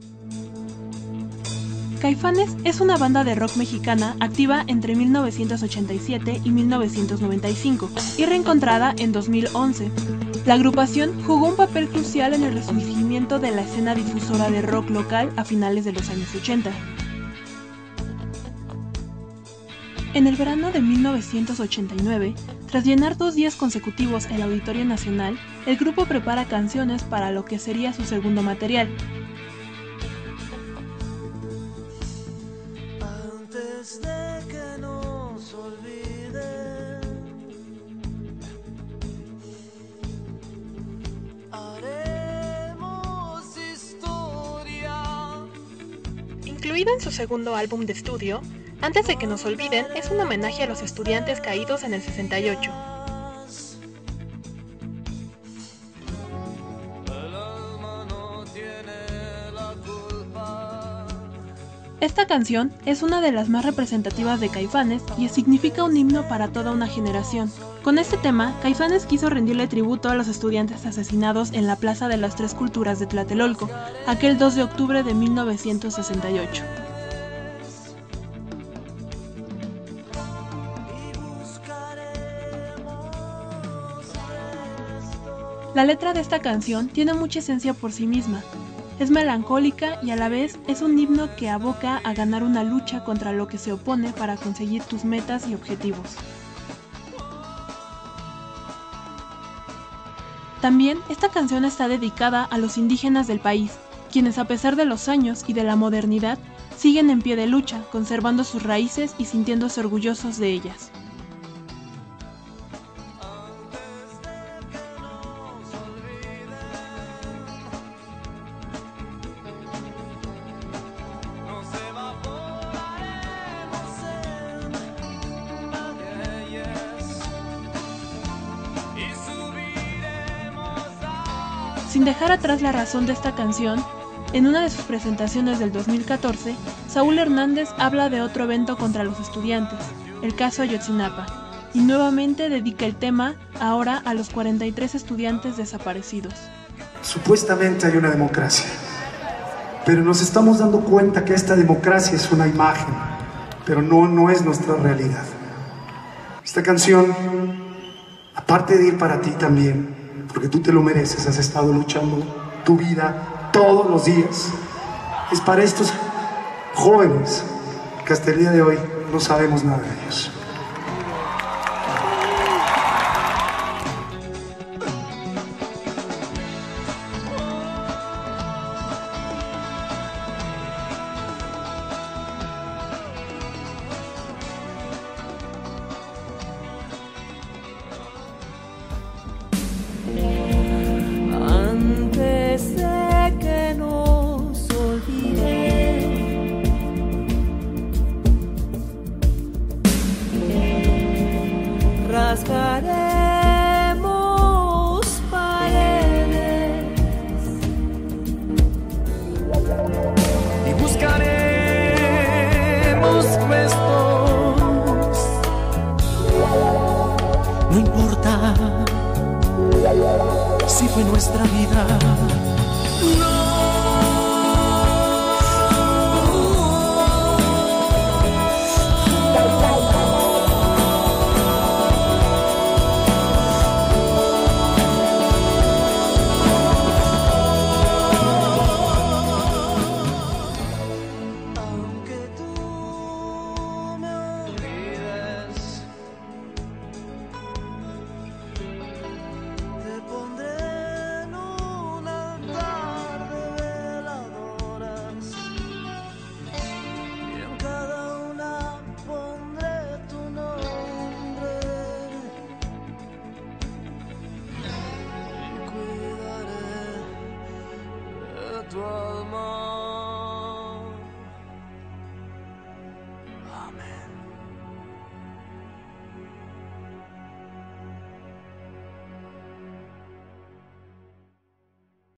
Caifanes es una banda de rock mexicana activa entre 1987 y 1995 y reencontrada en 2011. La agrupación jugó un papel crucial en el resurgimiento de la escena difusora de rock local a finales de los años 80. En el verano de 1989, tras llenar 2 días consecutivos el Auditorio Nacional, el grupo prepara canciones para lo que sería su segundo material. Antes de que nos olviden, haremos historia. Incluido en su segundo álbum de estudio, Antes de que nos olviden es un homenaje a los estudiantes caídos en el 68. Esta canción es una de las más representativas de Caifanes y significa un himno para toda una generación. Con este tema, Caifanes quiso rendirle tributo a los estudiantes asesinados en la Plaza de las Tres Culturas de Tlatelolco, aquel 2 de octubre de 1968. La letra de esta canción tiene mucha esencia por sí misma. Es melancólica y a la vez es un himno que aboca a ganar una lucha contra lo que se opone para conseguir tus metas y objetivos. También esta canción está dedicada a los indígenas del país, quienes a pesar de los años y de la modernidad, siguen en pie de lucha, conservando sus raíces y sintiéndose orgullosos de ellas. Sin dejar atrás la razón de esta canción, en una de sus presentaciones del 2014, Saúl Hernández habla de otro evento contra los estudiantes, el caso Ayotzinapa, y nuevamente dedica el tema ahora a los 43 estudiantes desaparecidos. Supuestamente hay una democracia, pero nos estamos dando cuenta que esta democracia es una imagen, pero no es nuestra realidad. Esta canción, aparte de ir para ti también, porque tú te lo mereces, has estado luchando tu vida todos los días, es para estos jóvenes que hasta el día de hoy no sabemos nada de ellos. Antes de que nos olviden, rasgaremos paredes y buscaremos puestos. No importa si fue nuestra vida